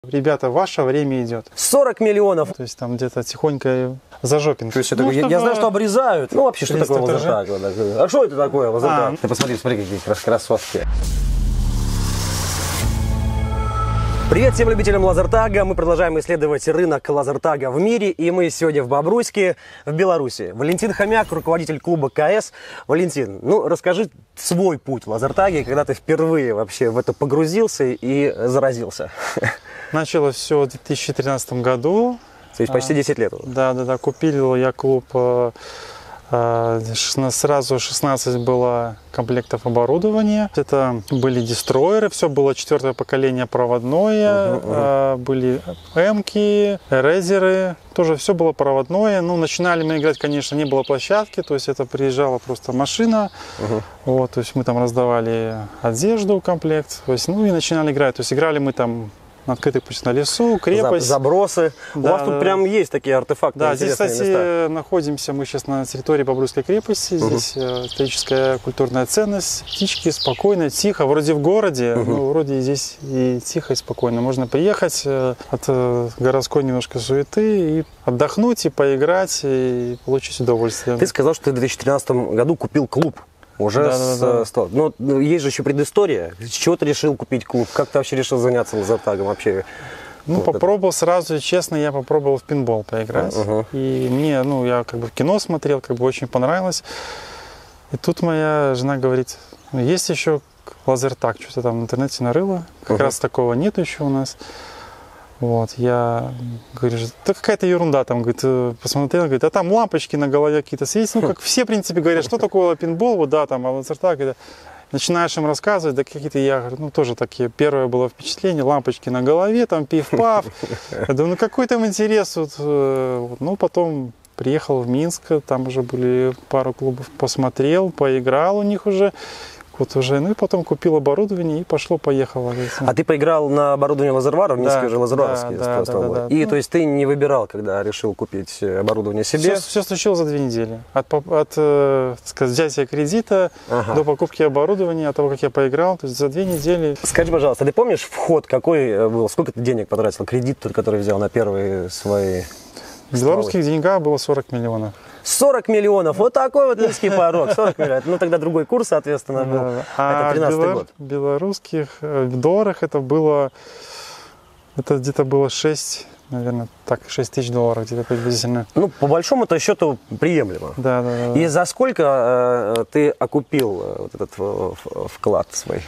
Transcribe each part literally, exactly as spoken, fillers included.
Ребята, ваше время идет. сорок миллионов. То есть там где-то тихонько зажопинг. То есть это, ну, я, чтобы... я знаю, что обрезают. Ну вообще, что такое лазертаг? А что это такое лазертаг? А. Ты посмотри, смотри, какие красотки. Привет всем любителям лазертага. Мы продолжаем исследовать рынок лазертага в мире. И мы сегодня в Бобруйске, в Беларуси. Валентин Хомяк, руководитель клуба КС. Валентин, ну расскажи свой путь в лазертаге, когда ты впервые вообще в это погрузился и заразился. Началось все в две тысячи тринадцатом году. То есть почти десять лет. Да, да, да. Купил я клуб. Сразу шестнадцать было комплектов оборудования. Это были дестройеры, все было четвертое поколение проводное, uh-huh, uh-huh. были эмки, эрезеры, тоже все было проводное. Ну, начинали мы играть, конечно, не было площадки, то есть это приезжала просто машина, uh-huh. вот, то есть мы там раздавали одежду, комплект, то есть, ну и начинали играть. То есть играли мы там на открытых пусть на лесу, крепость. Забросы. Да, У вас тут да. Прям есть такие артефакты. Да, здесь, кстати, места. находимся мы сейчас на территории Бобруйской крепости. Uh-huh. Здесь историческая культурная ценность. Птички, спокойно, тихо. Вроде в городе, uh-huh. но вроде здесь и тихо, и спокойно. Можно приехать от городской немножко суеты и отдохнуть, и поиграть, и получить удовольствие. Ты сказал, что ты в две тысячи тринадцатом году купил клуб. Уже да, с, да, да. с, но есть же еще предыстория. С чего ты решил купить клуб? Как ты вообще решил заняться лазертагом вообще? Ну, вот попробовал это. Сразу, честно, я попробовал в пинбол поиграть. Uh-huh. И мне, ну, я как бы в кино смотрел, как бы очень понравилось. И тут моя жена говорит, ну, есть еще лазертаг, что-то там в интернете нарыло. Как uh-huh. раз такого нет еще у нас. Вот, я говорю, да какая-то ерунда там, говорит, посмотрел, говорит, а там лампочки на голове какие-то светятся, ну, как все, в принципе, говорят, что такое пинбол, вот, да, там, а лазертаг, начинаешь им рассказывать, да какие-то, я говорю, ну, тоже такие, первое было впечатление, лампочки на голове, там, пиф-паф, я думаю, ну, какой там интерес, вот, ну, потом приехал в Минск, там уже были пару клубов, посмотрел, поиграл у них уже, вот уже, ну и потом купил оборудование и пошло-поехало. А ты поиграл на оборудование Лазервара, в Минске да, уже Лазерваровский да, да, да, да, и ну, то есть ты не выбирал, когда решил купить оборудование себе? Все, все случилось за две недели. От, от э, сказать, взятия кредита ага. до покупки оборудования, от того, как я поиграл, то есть за две недели. Скажи, пожалуйста, ты помнишь вход какой был? Сколько ты денег потратил? Кредит, который взял на первые свои... В белорусских деньгах было сорок миллионов. сорок миллионов, вот такой вот низкий порог, сорок миллионов. Ну тогда другой курс, соответственно, был. А это тринадцатый белор... год. В белорусских, в долларах это было, это где-то было шесть, наверное, так, шесть тысяч долларов где-то приблизительно. Ну, по большому-то счету приемлемо. Да, да, да. И за сколько э, ты окупил э, вот этот э, вклад свой?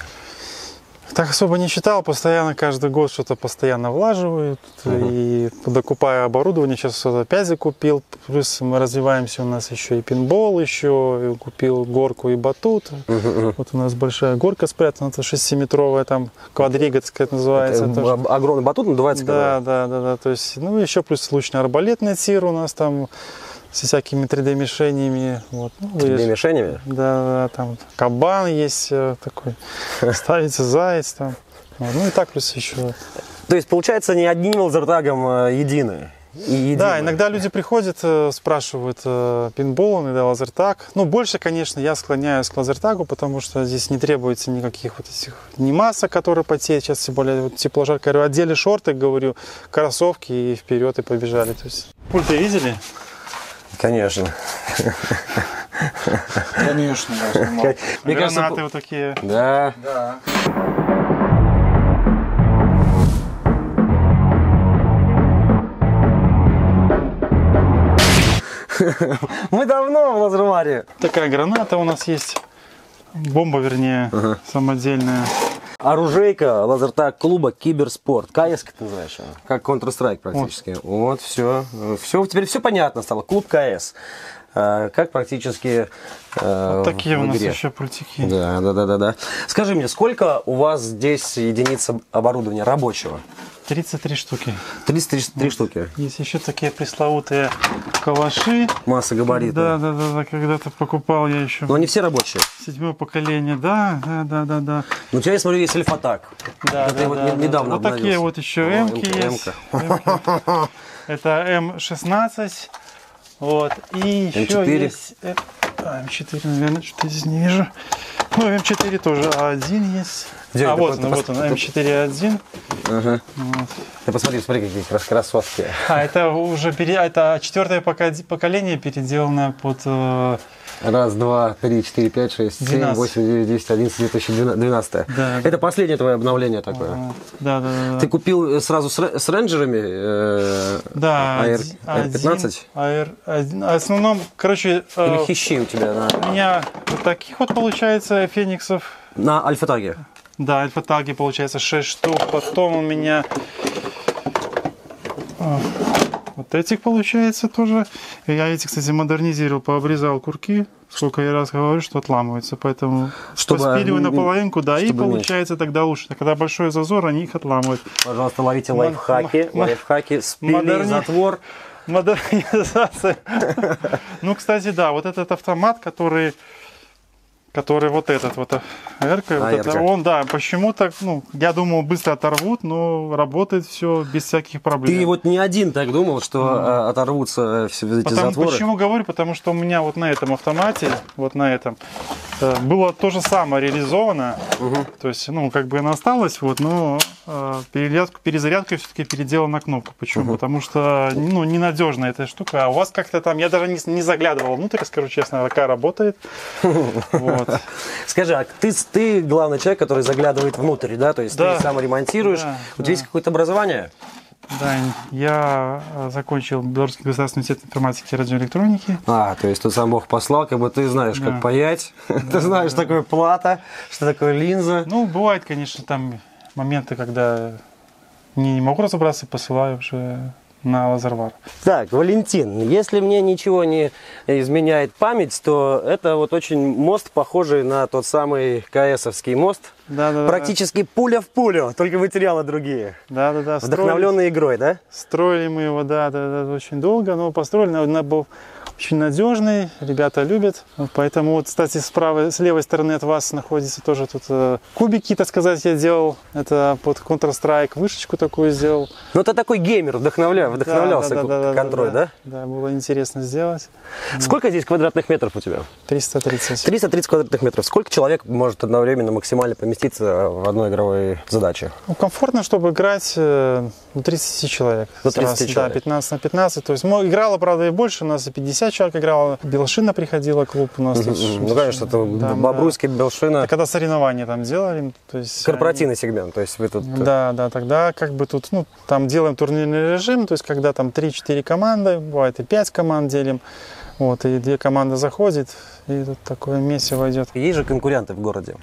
Так особо не считал, постоянно каждый год что-то постоянно влаживают, uh-huh. и докупая оборудование, сейчас опять закупил, плюс мы развиваемся, у нас еще и пинбол, еще и купил горку и батут, uh-huh. вот у нас большая горка спрятана, это шестиметровая, там квадрига, так сказать, называется. Это огромный батут надувается? Да, да, да, да, то есть, ну еще плюс лучно-арбалетный тир у нас там, со всякими три дэ мишенями. Вот. Ну, три дэ мишенями? Да, да, там кабан есть такой, ставится заяц там. Вот. Ну и так плюс еще. То есть получается не одним лазертагом единый? И да, иногда люди приходят, спрашивают пинбол, иногда лазертаг. Ну, больше, конечно, я склоняюсь к лазертагу, потому что здесь не требуется никаких вот этих, ни масок, которые потеют, сейчас тем более вот, тепло-жарко. Говорю, одели шорты, говорю, кроссовки и вперед и побежали. То есть, пульты видели? Конечно. Конечно, я снимал. Мне Гранаты кажется, вот такие. Да. Да. Мы давно в Лазерваре. Такая граната у нас есть. Бомба, вернее, ага. самодельная. Оружейка, лазертаг клуба Киберспорт. КС, как ты называешь? Как Counter-Strike практически. Вот, вот все. все. Теперь все понятно стало. Клуб КС. Как практически э, вот такие у нас игре. еще пультики. Да, да, да, да, да. Скажи мне, сколько у вас здесь единиц оборудования рабочего? тридцать три штуки. тридцать три вот. Штуки. Есть еще такие пресловутые калаши. Масса габаритов. Да, да, да, да, когда-то покупал я еще. Но они все рабочие. Седьмое поколение, да, да, да, да, да. Ну, у тебя, я смотрю, есть Эльфатак. Да, это да, вот да, недавно да. Вот такие вот еще эмки есть. Это эм шестнадцать. Вот. И еще эм четыре. есть А, эм четыре, наверное, что-то здесь не вижу. Ну, эм четыре тоже а один есть. Где а, это? вот Это он, пос- вот он, это- эм четыре а один. Ага. Вот. Ты посмотри, смотри, какие крас- кроссовки. А, это уже пере... это четвертое пока- поколение переделано под... э, Раз, два, три, четыре, пять, шесть, семь, двенадцать. восемь, девять, десять, одиннадцать, две тысячи двенадцатое. Да, Это последнее твое обновление такое. ага. Да, да, да. да. Ты купил сразу с, ре- с рейнджерами э, Да, АР, один- эр пятнадцать? АР один. В основном, короче, э, Или хищи у тебя на, у меня вот таких вот получается фениксов. на альфа-таге? Да, альфа-таги получается шесть штук. Потом у меня э, вот этих получается тоже. Я эти, кстати, модернизировал, пообрезал курки. Сколько я раз говорю, что отламываются. Поэтому Чтобы поспиливаю они- на половинку, да, и чтобы получается тогда лучше. Когда большой зазор, они их отламывают. Пожалуйста, ловите лайфхаки. м- Лайфхаки, спили, модерни- затвор. Модернизация. Ну, кстати, да, вот этот автомат, который, который вот этот вот Эрка, вот это, Эрка. он, да, почему-то, ну, я думал, быстро оторвут, но работает все без всяких проблем. Ты вот не один так думал, что э, оторвутся все эти Потому, затворы? почему говорю? Потому что у меня вот на этом автомате, вот на этом, э, было то же самое реализовано. Мгм. То есть, ну, как бы она осталась, вот, но э, перезарядку, перезарядку я все-таки переделал на кнопку. Почему? Потому что, ну, ненадежная эта штука. А у вас как-то там, я даже не, не заглядывал внутрь, скажу честно, такая работает. Вот. Скажи, а ты, ты главный человек, который заглядывает внутрь, да? То есть Да. ты сам ремонтируешь. Да, У тебя да. есть какое-то образование? Да, я э, закончил Белорусский государственный университет информатики и радиоэлектроники. А, то есть тут сам Бог послал, как бы ты знаешь, Да. как паять, ты знаешь, что такое плата, что такое линза. Ну, бывает, конечно, там моменты, когда не, не могу разобраться, посылаю уже на лазервар. Так, Валентин, если мне ничего не изменяет память, то это вот очень мост, похожий на тот самый КСовский мост. Да, да, Практически пуля в пулю, только материалы другие. Да, да, да. Строили, Вдохновленный игрой, да? строили мы его, да, да, да, очень долго, но построили, он был очень надежный, ребята любят. Вот поэтому, вот, кстати, справа, с левой стороны от вас находится тоже тут э, кубики, так сказать, я делал. Это под Counter-Strike вышечку такую сделал. Ну, это такой геймер, вдохновля... вдохновлялся Да, да, да, да, контроль, да? да? Да, было интересно сделать. Сколько здесь квадратных метров у тебя? триста тридцать. триста тридцать квадратных метров. Сколько человек может одновременно максимально поместиться в одной игровой задаче? Ну, комфортно, чтобы играть э, до тридцати человек. До тридцати Сразу, человек. Да, пятнадцать на пятнадцать. То есть, ну, играло, правда, и больше. У нас и пятьдесят человек играло. Белошина приходила, клуб у нас. тут. Ну, конечно, это Да, Бобруйский, Белшина. да. Когда соревнования там делали, то есть... Корпоративный сегмент, то есть вы тут... они- Да, да, тогда как бы тут, ну, там делаем турнирный режим, то есть когда там три-четыре команды, бывает и пять команд делим, вот, и две команды заходят, и тут такое месиво идет. Есть же конкуренты в городе?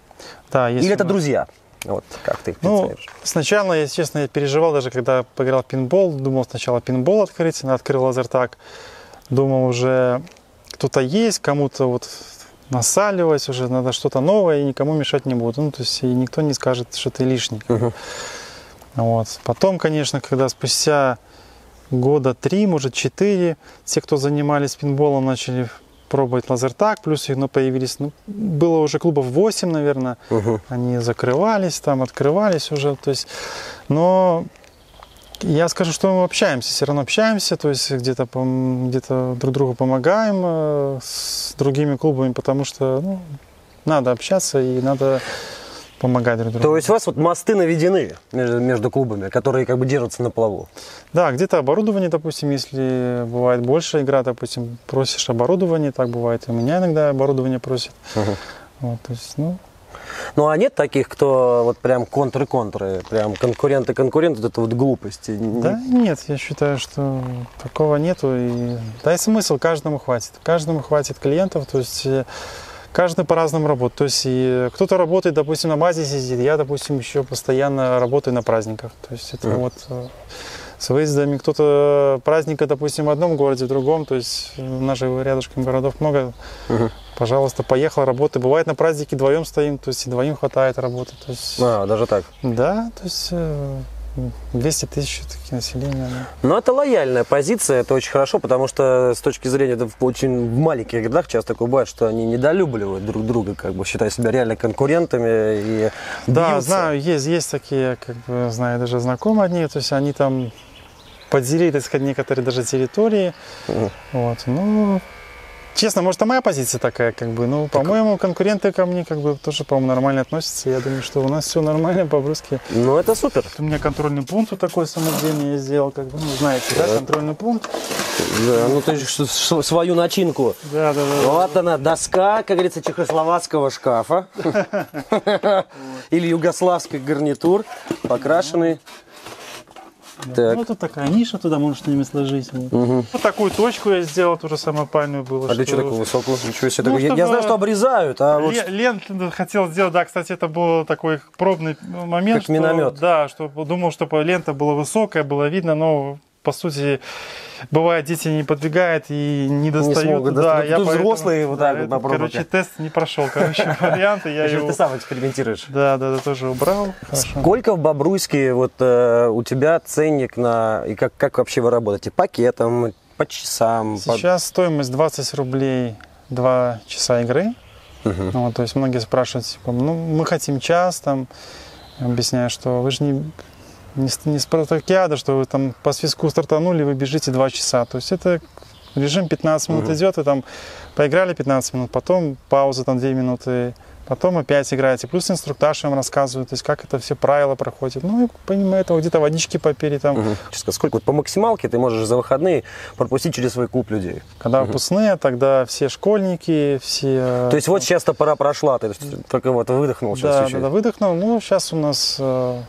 Да, есть Или у это нас. друзья? Вот, как ты их Ну, представляешь? сначала, если честно, я переживал, даже когда поиграл в пинбол, думал сначала пинбол открыть, открыл лазертаг, думал уже кто-то есть, кому-то вот насаливать уже, надо что-то новое, и никому мешать не буду. Ну, то есть и никто не скажет, что ты лишний. Мгм. Вот. Потом, конечно, когда спустя года три, может четыре, те, кто занимались пинболом, начали пробовать лазертаг, плюс их ну, появились, ну, было уже клубов восемь, наверное, Мгм. они закрывались, там открывались уже, то есть, но я скажу, что мы общаемся, все равно общаемся, то есть где-то пом- где-то друг другу помогаем э, с другими клубами, потому что ну, надо общаться и надо помогать друг другу. То есть у вас вот мосты наведены между, между клубами, которые как бы держатся на плаву? Да, где-то оборудование, допустим, если бывает больше игра, допустим, просишь оборудование, так бывает, и у меня иногда оборудование просят. Мгм. Вот, то есть, ну, Ну а нет таких, кто вот прям контры-контры, прям конкуренты-конкуренты, вот это вот глупости? да нет, я считаю, что такого нету. И, да и смысл каждому хватит. Каждому хватит клиентов, то есть э, каждый по-разному работает. То есть и кто-то работает, допустим, на базе сидит, я, допустим, еще постоянно работаю на праздниках. То есть это Мгм. вот э, с выездами кто-то праздника, допустим, в одном городе, в другом. То есть у нас же рядышком городов много. Мгм. Пожалуйста, поехал, работай. Бывает на празднике вдвоем стоим, то есть и двоим хватает работы. То есть, А, даже так. да, то есть э, двести тысяч все-таки населения. Да. Но это лояльная позиция, это очень хорошо, потому что с точки зрения, да, в очень в маленьких городах часто такое бывает, что они недолюбливают друг друга, как бы считая себя реально конкурентами и Да, бьются. знаю, есть, есть такие, как бы, знаю, даже знакомые одни, то есть они там поделили, так сказать, некоторые даже территории. Мгм. Вот, ну, Честно, может, а моя позиция такая, как бы, ну, по-моему, конкуренты ко мне, как бы, тоже, по-моему, нормально относятся. Я думаю, что у нас все нормально по-русски. Ну, это супер. У меня контрольный пункт вот такой самодельный я сделал, как бы, ну, знаете, да, контрольный пункт. Да, ну, ты же свою начинку. Да, да, да. Вот она, доска, как говорится, чехословацкого шкафа. Или югославский гарнитур, покрашенный. Так. Ну, тут такая ниша, туда можно что-нибудь сложить. Вот. Угу. Вот такую точку я сделал, тоже самопальную было. А для чего такую высокую? Ничего себе. Ну, я, я знаю, что обрезают, а вот... Ленту хотел сделать, да, кстати, это был такой пробный момент. Как что, миномет. Да, что думал, чтобы лента была высокая, было видно, но по сути... Бывает, дети не подвигают и не достают. Не смогут, да, я тут поэтому, взрослые вот так вот попробуйте. Короче, тест не прошел, короче, варианты. Я его... Ты сам экспериментируешь. Да, да, да, тоже убрал. Сколько в Бобруйске вот э, у тебя ценник на... И как, как вообще вы работаете? Пакетом, по часам? Сейчас по... стоимость двадцать рублей два часа игры. Угу. Вот, то есть многие спрашивают, типа, ну, мы хотим час, там, объясняю, что вы же не... Не, не спартакиада, что вы там по свистку стартанули, вы бежите два часа. То есть это режим пятнадцать минут uh-huh. идет, вы там поиграли пятнадцать минут, потом пауза там две минуты, потом опять играете. Плюс инструктаж вам рассказывает, то есть как это все правила проходят. Ну и помимо этого где-то водички попили там. Uh-huh. Сколько вот по максималке ты можешь за выходные пропустить через свой клуб людей? Когда uh-huh. выпускные, тогда все школьники, все... То есть вот сейчас-то пора прошла, ты только вот выдохнул сейчас да, чуть-чуть. Да, да, выдохнул. Ну сейчас у нас...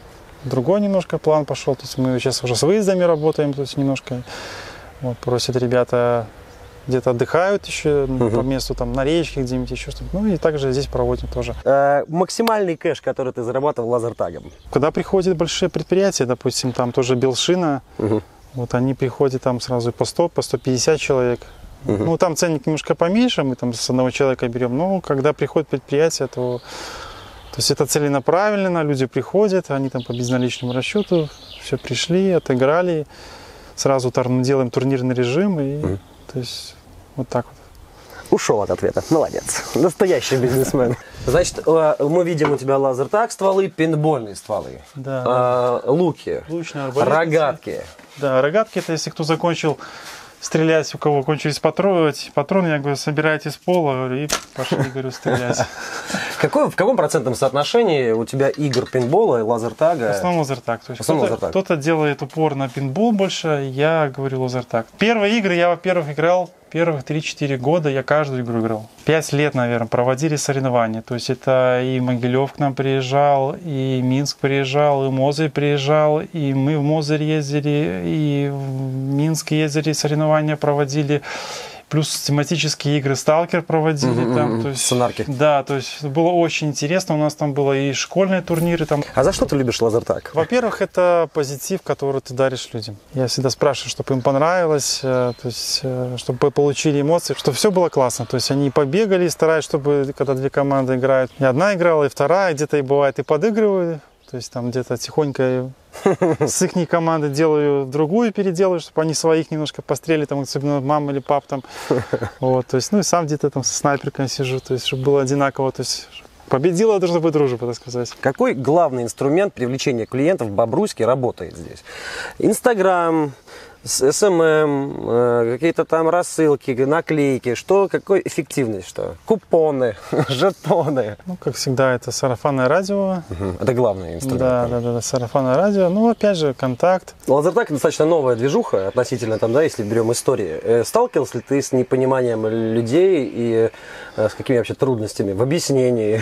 Другой немножко план пошел, то есть мы сейчас уже с выездами работаем, то есть немножко вот, просят ребята где-то отдыхают еще uh-huh. по месту, там на речке где-нибудь еще что-то, ну и также здесь проводим тоже. А, максимальный кэш, который ты зарабатывал лазертагом? Когда приходят большие предприятия, допустим, там тоже Белшина, uh-huh. вот они приходят там сразу по сто, по сто пятьдесят человек. Uh-huh. Ну там ценник немножко поменьше, мы там с одного человека берем, но когда приходит предприятие, то... То есть это целенаправленно, люди приходят, они там по безналичному расчету, все пришли, отыграли, сразу там делаем турнирный режим, и mm. то есть вот так вот. Ушел от ответа, молодец, настоящий бизнесмен. Значит, мы видим у тебя лазертаг стволы, пейнтбольные стволы, да, а, да. луки, рогатки. Да, рогатки, это если кто закончил стрелять, у кого кончились патроны, патроны, я говорю, собирайте с пола и пошли, говорю, стрелять. Какой, в каком процентном соотношении у тебя игр пейнтбола и лазертага? В основном лазертаг. То есть кто-то, кто-то делает упор на пейнтбол больше, я говорю лазертаг. Первые игры я, во-первых, играл, первых три-четыре года я каждую игру играл. Пять лет, наверное, проводили соревнования. То есть это и Могилев к нам приезжал, и Минск приезжал, и Мозырь приезжал, и мы в Мозырь ездили, и в Минск ездили, соревнования проводили. Плюс тематические игры Сталкер проводили mm-hmm, там. То есть, Сонарки. Да, то есть было очень интересно. У нас там было и школьные турниры. Там. А за что ты любишь лазертаг? Во-первых, это позитив, который ты даришь людям. Я всегда спрашиваю, чтобы им понравилось, то есть, чтобы получили эмоции, чтобы все было классно. То есть они побегали, стараются, чтобы когда две команды играют, и одна играла, и вторая, где-то и бывает и подыгрывают. То есть там где-то тихонько с их команды делаю другую, переделаю, чтобы они своих немножко пострелили, там, особенно мама или пап там. Вот, то есть, ну и сам где-то там со снайперкой сижу, то есть, чтобы было одинаково, то есть, победила должна быть дружба, так сказать. Какой главный инструмент привлечения клиентов в Бобруйске работает здесь? Инстаграм, эс эм эм, какие-то там рассылки, наклейки, что, какой эффективность, что? Купоны, жетоны. Ну, как всегда, это сарафанное радио. Угу. Это главный инструмент. Да, да, да, да, сарафанное радио. Ну, опять же, контакт. Лазертаг достаточно новая движуха относительно, там, да, если берем истории. Сталкивался ли ты с непониманием людей и с какими вообще трудностями в объяснении,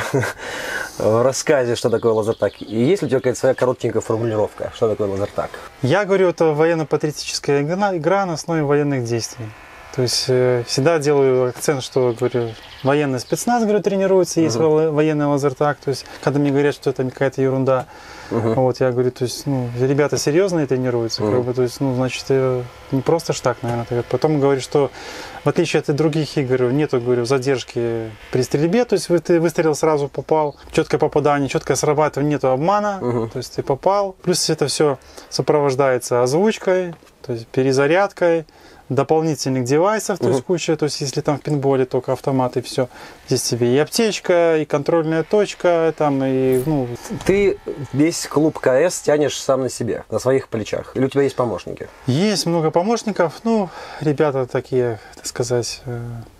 в рассказе, что такое лазертаг? И есть ли у тебя какая-то своя коротенькая формулировка, что такое лазертаг? Я говорю, это военно-патриотическая игра, игра на основе военных действий. То есть э, всегда делаю акцент, что, говорю, военный спецназ, говорю, тренируется, есть uh-huh. военный лазертаг. То есть, когда мне говорят, что это какая-то ерунда, uh-huh. вот, я говорю, то есть, ну, ребята серьезные тренируются, uh-huh. как бы, то есть, ну, значит, не просто ж так, наверное. Потом говорю, что в отличие от других игр, нету, говорю, задержки при стрельбе, то есть, ты выстрелил, сразу попал, четкое попадание, четкое срабатывание, нету обмана, uh-huh. то есть, ты попал. Плюс это все сопровождается озвучкой, то есть, перезарядкой, дополнительных девайсов, то есть uh-huh. куча, то есть если там в пейнтболе только автомат и все, здесь тебе и аптечка, и контрольная точка, там и, ну... Ты весь клуб КС тянешь сам на себе, на своих плечах, или у тебя есть помощники? Есть много помощников, ну, ребята такие, так сказать,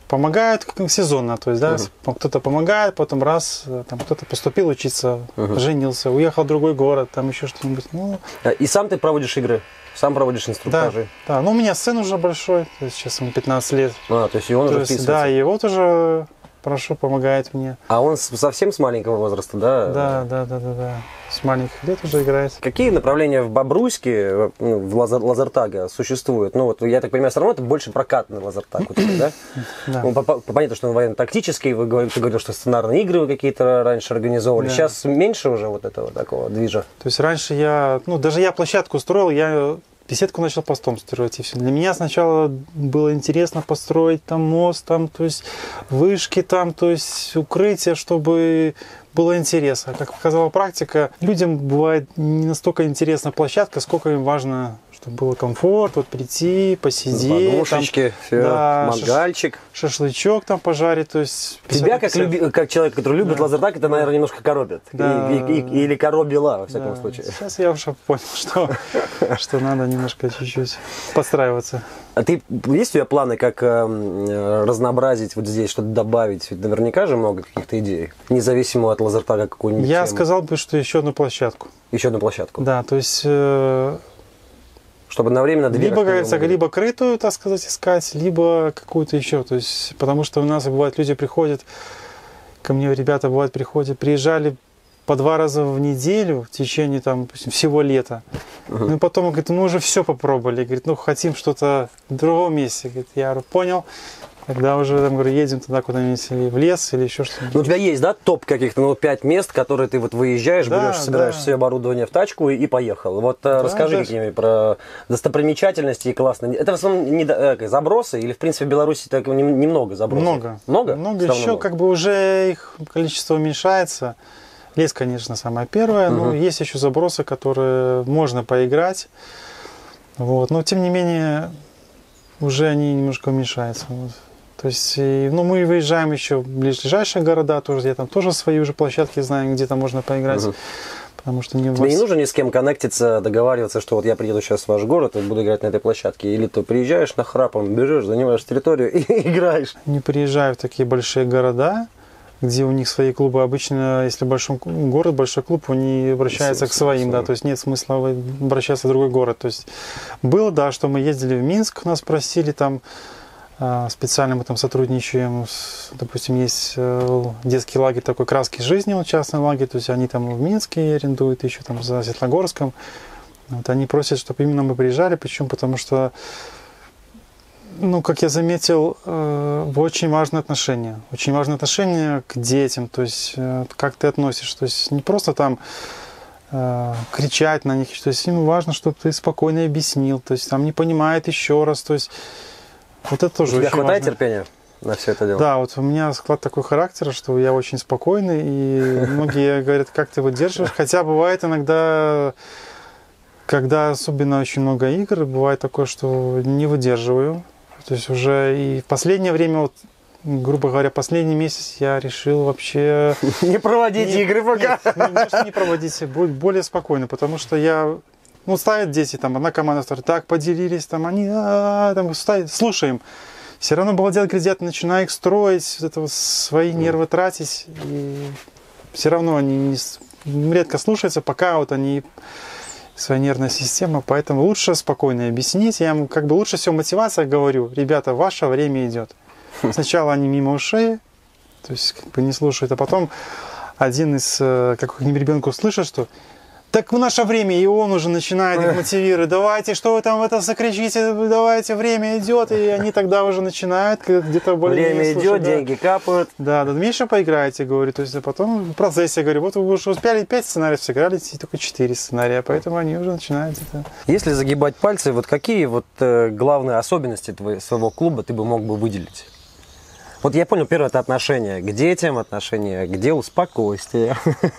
помогают как сезонно, то есть, да, Uh-huh. кто-то помогает, потом раз, там кто-то поступил учиться, uh-huh. женился, уехал в другой город, там еще что-нибудь. Ну, и сам ты проводишь игры? Сам проводишь инструктажи? Да, да, ну у меня сын уже большой, то есть сейчас ему пятнадцать лет. А, то есть и он то уже есть, вписывается? Да, и вот уже хорошо помогает мне. А он совсем с маленького возраста, да? Да, да, да, да, да. С маленьких лет уже играет. Какие направления в Бобруйске, в лазер, лазертага существуют? Ну вот, я так понимаю, все равно это больше прокатный лазертаг у тебя, да? Да. Ну, понятно, что он военно-тактический, вы говорите, ты говорил, что сценарные игры вы какие-то раньше организовывали. Да. Сейчас меньше уже вот этого такого движа? То есть раньше я, ну даже я площадку строил, я беседку начал постом строить и все. Для меня сначала было интересно построить там мост, там, то есть вышки, там, то есть укрытия, чтобы было интересно. Как показала практика, людям бывает не настолько интересна площадка, сколько им важно, чтобы было комфорт, вот прийти, посидеть. Подушечки, там, все, да, мангальчик. Шашлычок там пожарить, то есть... Тебя, как, люби, как человек, который любит да. лазертаг, это, наверное, немножко коробит. Да. И, и, и, или коробила, во всяком да. случае. Сейчас я уже понял, что, что надо немножко чуть-чуть подстраиваться. А ты, есть у тебя планы, как э, разнообразить вот здесь, что-то добавить? Ведь наверняка же много каких-то идей, независимо от лазертага какой-нибудь. Я темы. сказал бы, что еще одну площадку. Еще одну площадку? Да, то есть... Э, чтобы одновременно две. Либо, говорится, либо крытую, так сказать, искать, либо какую-то еще. То есть, потому что у нас бывает, люди приходят, ко мне ребята бывают приходят, приезжали по два раза в неделю в течение там, допустим, всего лета. Uh-huh. Ну и потом говорит, мы уже все попробовали. Говорит, ну хотим что-то в другом месте. Говорит, я говорю, понял. Тогда уже, там, говорю, едем туда куда-нибудь или в лес, или еще что-нибудь. Ну, у тебя есть, да, топ каких-то, ну, пять мест, которые ты вот выезжаешь, да, берешь, собираешь да. все оборудование в тачку и, и поехал. Вот да, расскажи да. какие-нибудь про достопримечательности и классно. Это в основном не, э, забросы или, в принципе, в Беларуси так немного забросов? Много. Много? Много. Еще много. Как бы уже их количество уменьшается. Лес, конечно, самое первое, угу. но есть еще забросы, которые можно поиграть. Вот. Но, тем не менее, уже они немножко уменьшаются. Вот. То есть, и, ну, мы выезжаем еще в ближайшие города, тоже, я там тоже свои уже площадки знаю, где там можно поиграть. Угу. Потому что не Тебе вас... не нужно ни с кем коннектиться, договариваться, что вот я приеду сейчас в ваш город и буду играть на этой площадке. Или ты приезжаешь нахрапом, бежишь, занимаешь территорию и играешь. Не приезжаю в такие большие города, где у них свои клубы. Обычно, если большой город, большой клуб, они обращаются к своим, да, то есть нет смысла обращаться в другой город. То есть было, да, что мы ездили в Минск, нас просили там, специально мы там сотрудничаем, с, допустим, есть детский лагерь такой «Краски жизни», вот частный лагерь, то есть они там в Минске арендуют, еще там за Светлогорском. Вот они просят, чтобы именно мы приезжали, почему? Потому что, ну, как я заметил, э, очень важное отношение. Очень важное отношение к детям, то есть э, как ты относишься, то есть не просто там э, кричать на них, то есть им важно, чтобы ты спокойно объяснил, то есть там не понимает еще раз, то есть вот это тоже у тебя очень хватает важно. терпения на все это дело? Да, вот у меня склад такой характера, что я очень спокойный, и многие говорят, как ты выдерживаешь, хотя бывает иногда, когда особенно очень много игр, бывает такое, что не выдерживаю. То есть уже и в последнее время, вот, грубо говоря, последний месяц я решил вообще... Не проводить не, игры пока? Нет, не, не проводить, быть более спокойно, потому что я... Ну, ставят дети, там, одна команда, вторая, так, поделились, там, они, а, там, ставят, слушаем. Все равно балдят, глядят, начинаю их строить, вот это вот, свои нервы тратить, и все равно они не, редко слушаются, пока вот они... своя нервная система, поэтому лучше спокойно объяснить. Я им как бы лучше всего мотивация говорю, ребята, ваше время идет. Сначала они мимо ушей, то есть как бы не слушают, а потом один из какого-нибудь ребенка услышит, что так в наше время, и он уже начинает их мотивировать. Давайте, что вы там это закричите, давайте, время идет, и они тогда уже начинают где-то более. Время идет, слушать, деньги да. капают. Да, да, меньше поиграете, говорю. То есть, а потом в процессе говорю, вот вы уже успели пять сценариев сыграли, только четыре сценария, поэтому они уже начинают это. Если загибать пальцы, вот какие вот э, главные особенности твоего, своего клуба ты бы мог бы выделить? Вот я понял, первое, это отношение к детям, отношение к делу, спокойствие,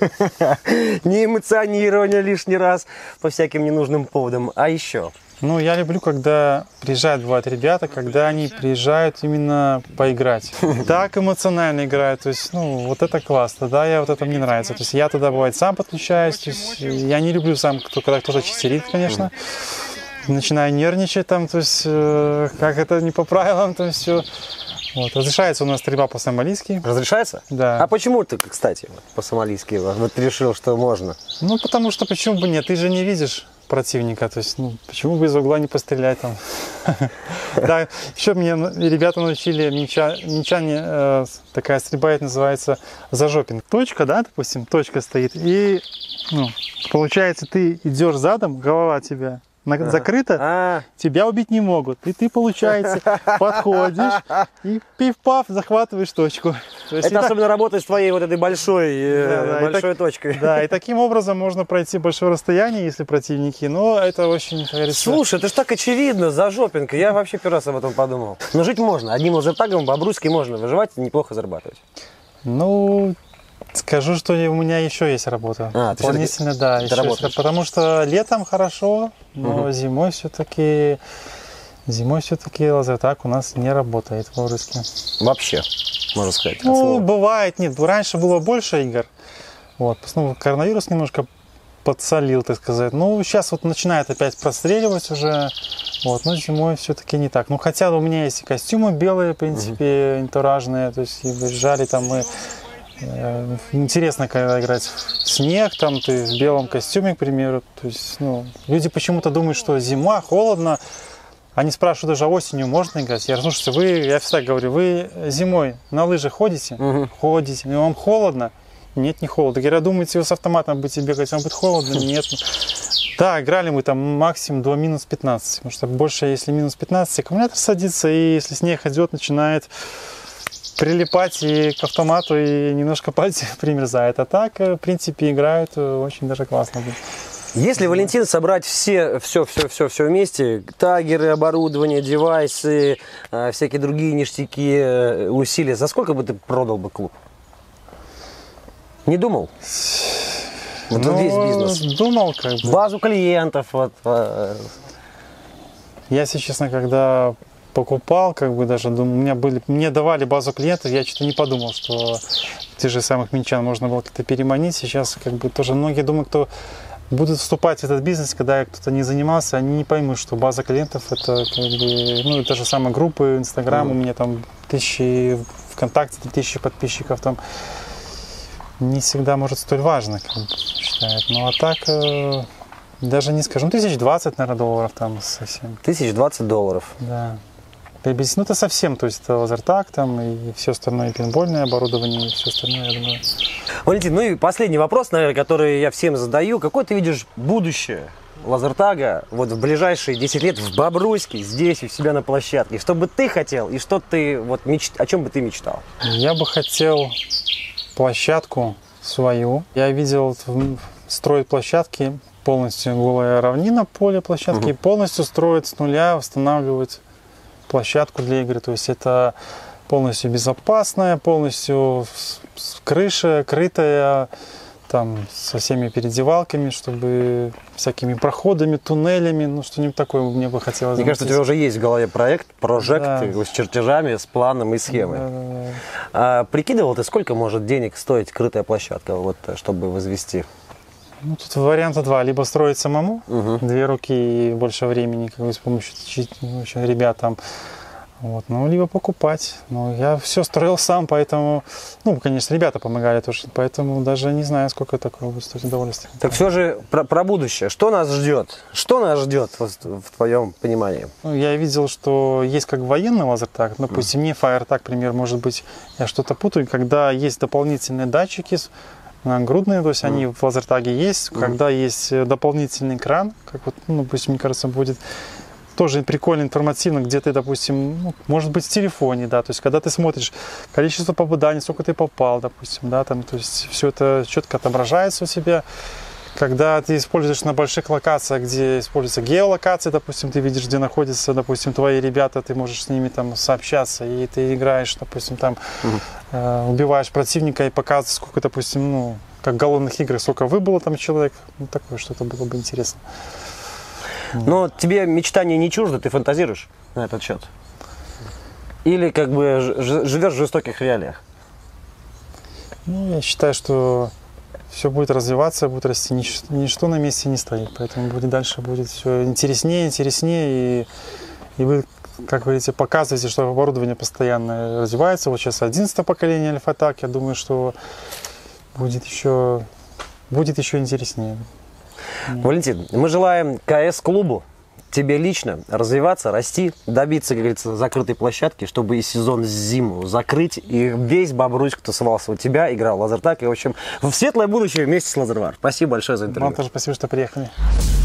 не эмоционирование лишний раз по всяким ненужным поводам, а еще. Ну, я люблю, когда приезжают, бывают ребята, когда они приезжают именно поиграть. Так эмоционально играют, то есть, ну, вот это классно, да, я вот это мне нравится. То есть я тогда, бывает, сам подключаюсь, то есть я не люблю сам, кто, когда кто-то читерит, конечно. Начинаю нервничать там, то есть, э, как это не по правилам, то есть все. Вот. Разрешается у нас стрельба по-сомалийски. Разрешается? Да. А почему ты, кстати, по-сомалийски вот решил, что можно? Ну, потому что почему бы нет? Ты же не видишь противника, то есть, ну, почему бы из угла не пострелять там? Да, еще мне ребята научили, минчане, такая стрельба, это называется зажопинг. Точка, да, допустим, точка стоит, и, ну, получается, ты идешь задом, голова тебя ага. закрыта, а. тебя убить не могут. И ты, получается, подходишь и пиф-паф захватываешь точку. Это и особенно так... работает с твоей вот этой большой, да, да, большой так, точкой. Да, и таким образом можно пройти большое расстояние, если противники, но это очень, как говорится... Слушай, это ж так очевидно, зажопинг. Я вообще первый раз об этом подумал. Но жить можно. Одним лазертагом в Бобруйске можно выживать и неплохо зарабатывать. Ну... Скажу, что у меня еще есть работа. А, дополнительно, да, еще есть, потому что летом хорошо, но угу. зимой все-таки зимой все-таки лазертаг у нас не работает в Бобруйске. Вообще, можно сказать. Ну, бывает, нет. Раньше было больше игр. Вот, ну, коронавирус немножко подсолил, так сказать. Ну, сейчас вот начинает опять простреливать уже. Вот, но зимой все-таки не так. Ну, хотя у меня есть и костюмы белые, в принципе, угу. антуражные. То есть, выезжали там мы. Интересно, когда играть в снег, там ты в белом костюме, к примеру. То есть, ну, люди почему-то думают, что зима, холодно. Они спрашивают даже, а осенью можно играть? Я говорю, слушайте, вы, я всегда говорю, вы зимой на лыжах ходите? Угу. Ходите. И вам холодно? Нет, не холодно. Я говорю, думаете, вы с автоматом будете бегать, вам будет холодно? Нет. Да, играли мы там максимум до минус пятнадцати. Потому что больше, если минус пятнадцать, аккумулятор садится, и если снег идет, начинает прилипать и к автомату, и немножко пальцы примерзает. А так, в принципе, играют очень даже классно. Если, Валентин, собрать все, все, все, все, все вместе, тагеры, оборудование, девайсы, всякие другие ништяки, усилия, за сколько бы ты продал бы клуб? Не думал? Вот, ну, вот весь бизнес. Думал, как бы. Базу клиентов. Вот. Я, если честно, когда покупал, как бы даже думал, у меня были, мне давали базу клиентов, я что-то не подумал, что тех же самых минчан можно было как-то переманить. Сейчас как бы тоже многие думают, кто будут вступать в этот бизнес, когда кто-то не занимался, они не поймут, что база клиентов это как бы, ну, это же самые группы, Инстаграм, mm. у меня там тысячи, ВКонтакте тысячи подписчиков, там не всегда может столь важно, как бы, считают. Ну а так, э, даже не скажу, ну, тысяч двадцать, наверное, долларов там совсем. Тысяч двадцать долларов? Да. Ну, это совсем, то есть это лазертаг там и все остальное, и пейнтбольное оборудование, и все остальное, я думаю. Валентин, ну и последний вопрос, наверное, который я всем задаю. Какое ты видишь будущее лазертага вот в ближайшие десять лет в Бобруйске, здесь, у себя на площадке? Что бы ты хотел и что ты, вот, меч... о чем бы ты мечтал? Я бы хотел площадку свою. Я видел, строить площадки, полностью голая равнина, поле площадки, угу. и полностью строить с нуля, восстанавливать площадку для игры. То есть это полностью безопасная, полностью крыша крытая, там со всеми передевалками, чтобы всякими проходами, туннелями, ну что-нибудь такое мне бы хотелось. Мне кажется, у тебя уже есть в голове проект, прожект, да. с чертежами, с планом и схемой. Да, да, да. А, прикидывал ты, сколько может денег стоить крытая площадка, вот, чтобы возвести? Ну, тут варианта два. Либо строить самому, угу. две руки и больше времени, как бы с помощью очень, ребят там. Вот, ну, либо покупать. Но я все строил сам, поэтому, ну, конечно, ребята помогали тоже, поэтому даже не знаю, сколько такое будет стоить удовольствие. Так все же про, про будущее. Что нас ждет? Что нас ждет в, в твоем понимании? Ну, я видел, что есть как военный лазертаг, допустим, mm. не фаертаг, например, может быть, я что-то путаю, когда есть дополнительные датчики, грудные, то есть mm. они в лазертаге есть, mm. когда есть дополнительный экран, как вот, ну, допустим, мне кажется, будет тоже прикольно, информативно, где ты, допустим, ну, может быть, в телефоне, да, то есть когда ты смотришь количество попаданий, сколько ты попал, допустим, да, там, то есть все это четко отображается у тебя. Когда ты используешь на больших локациях, где используется геолокация, допустим, ты видишь, где находятся, допустим, твои ребята, ты можешь с ними там сообщаться, и ты играешь, допустим, там, угу. э, убиваешь противника и показываешь, сколько, допустим, ну, как в голодных играх, сколько выбыло там человек, ну, такое что-то было бы интересно. Но тебе мечтания не чужды, ты фантазируешь на этот счет? Или как бы живешь в жестоких реалиях? Ну, я считаю, что все будет развиваться, будет расти, нич- ничто на месте не стоит, поэтому будет дальше будет все интереснее, интереснее, и, и вы как говорите, показываете, что оборудование постоянно развивается. Вот сейчас одиннадцатое поколение Альфа-Так. Я думаю, что будет еще, будет еще интереснее. Валентин, мы желаем КС-клубу, тебе лично развиваться, расти, добиться, как говорится, закрытой площадки, чтобы и сезон зиму закрыть, и весь Бобруйск тусовался у тебя, играл в лазертаг, и, в общем, в светлое будущее вместе с Лазервар. Спасибо большое за интервью. Вам тоже спасибо, что приехали.